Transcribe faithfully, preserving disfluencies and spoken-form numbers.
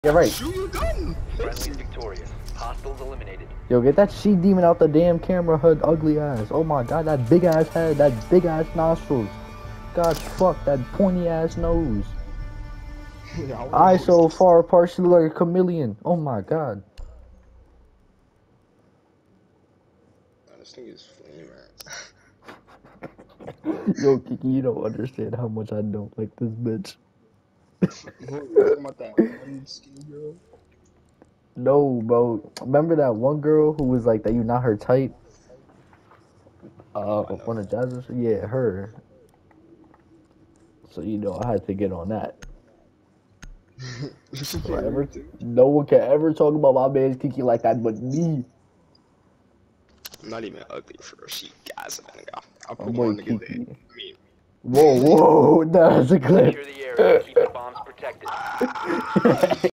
Yeah, right. Shoot your gun. Friendly victorious. Hostiles eliminated. Yo, get that she demon out the damn camera, her ugly ass. Oh my god, that big ass head, that big ass nostrils. God fuck, that pointy ass nose. Yeah, Eyes so far apart, she look like a chameleon. Oh my god. This thing is flame, Yo, Kiki, you don't understand how much I don't like this bitch. man. You talking about that one skinny girl? No, bro. Remember that one girl who was like that you not her type? Uh, Oh, I know. one of Jazz's? Yeah, her. So you know I had to get on that. Don't ever, no one can ever talk about my man Kiki like that but me. I'm not even ugly for her. She gas a nigga. I'll My put boy one nigga there. Kiki. I mean, Whoa, whoa, that's a Secure clip. the area. Keep the bombs protected.